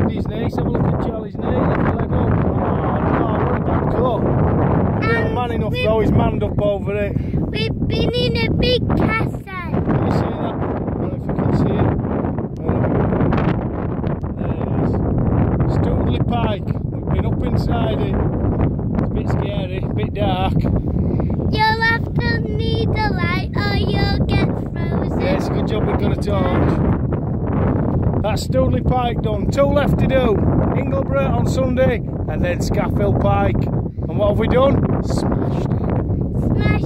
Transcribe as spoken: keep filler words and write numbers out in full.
Andy's knee. Have a look at Charlie's knee. Lift the leg up. Oh no, what a bad cut. He's not man enough though, he's manned up over it. We've been in a big castle. Can you see that? I don't know if you can see it. There it is. Stoodley Pike. We've been up inside it. It's a bit scary, a bit dark. You'll have to need a light or you'll get frozen. Yeah, it's a good job we've got a torch. That's Stoodley Pike done. Two left to do. Ingleborough on Sunday and then Scafell Pike. And what have we done? Smashed it. Smashed